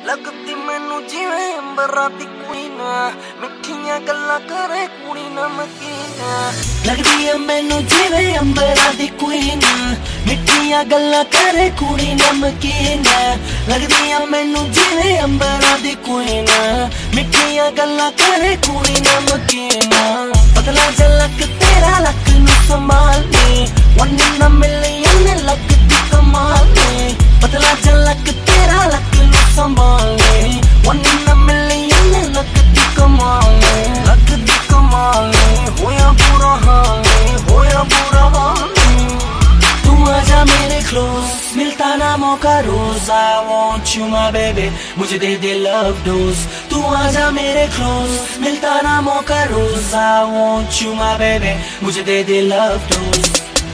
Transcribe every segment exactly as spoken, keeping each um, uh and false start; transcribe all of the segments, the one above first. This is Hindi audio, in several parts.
लगती मैनू जिवें अंबरां दी कोई ना, मिठियां गल्लां करे कुड़ी नमकीन। लगदी है मैनू जिवें अंबरां दी कोई ना, मिठियां गल्लां करे कुड़ी नमकीन। लगदी है मैनू जिवें अंबरां दी कोई ना, मिठियां गल्लां करे कुड़ी नमकीन। पतला झलक तेरा लक नू संभाल ले, वन इन अ मिलियन लगदी कमाल ने। पतला झलक तेरा लक नू संभाल ले, वन इन अ मिलियन लगदी कमाल ने। लगदी कमाल ने, होया बुरा हाल ने, होया बुरा हाल ने। तू आजा मेरे क्लोज, मिलता ना मौका रोज। I want you my baby, मुझे दे दे love dose। तू आजा मेरे क्लोज, मिलता ना मौका रोज। I want you my baby, मुझे दे दे love dose।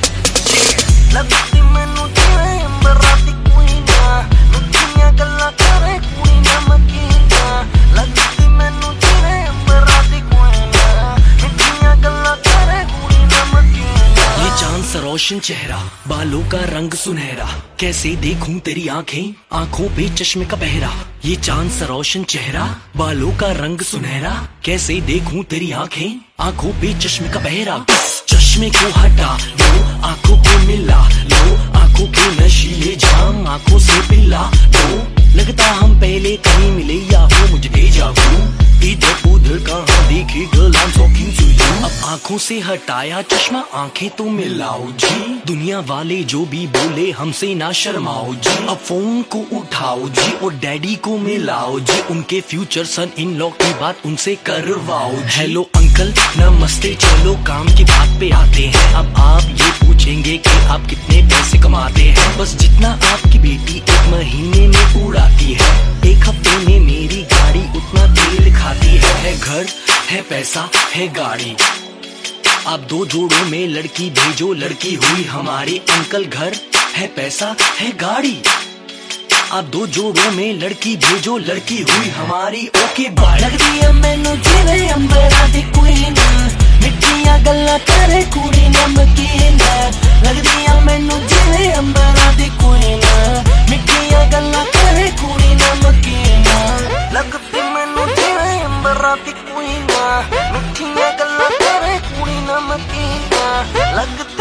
लगती मैनू जिवें अंबरां दी कोई ना, मिठियां गल्लां करे कुड़ी नमकीन। लगती मैनू जिवें अंबरां दी कोई ना, मिठियां गल्लां करे कुड़ी नमकीन। ये चांद सा रोशन चेहरा, बालों का रंग सुनहरा, कैसे देखूं तेरी आंखें, आंखों पे चश्मे का पहरा। ये चांद सा रोशन चेहरा, बालों का रंग सुनहरा, कैसे देखूं तेरी आंखें, आंखों पे चश्मे का पहरा। चश्मे को हटा लो, आंखों को मिला लो, आंखों के नशीले जाम आंखों से पिला लो। लगता हम पहले कहीं मिले या हो मुझे डेजा वू, इधर उधर कहाँ देखी girl I am talking to you. अब आंखों से हटाया चश्मा, आंखें तो मिलाओ जी। दुनिया वाले जो भी बोले हमसे ना शर्माओ जी। अब फोन को उठाओ जी और डैडी को मिलाओ जी, उनके फ्यूचर सन इन लॉ की बात उनसे करवाओ जी। हेलो अंकल नमस्ते, चलो काम की बात पे आते हैं। अब आप ये पूछेंगे कि आप कितने पैसे कमाते हैं। बस जितना आपकी बेटी एक महीने में उड़ाती है, एक हफ्ते में मेरी गाड़ी उतना तेल खाती है। है घर है पैसा है गाड़ी, आप दो जोड़ों में लड़की भेजो, लड़की हुई हमारी। अंकल घर है पैसा है गाड़ी, आप दो जोड़ों में लड़की भेजो, लड़की हुई हमारी। Okay bye. लगदी है मैनू जिवें अंबरां दी कोई ना, मिठियां गल्लां करे कुड़ी नमकीन। लगदी है मैनू जिवें अंबरां दी कोई ना, मिठियां गल्लां करे कुड़ी नमकीन। लगदी मैनू जिवें अंबरां दी कोई ना, मिठियां गल्लां करे कुड़ी नमकीन। लगदी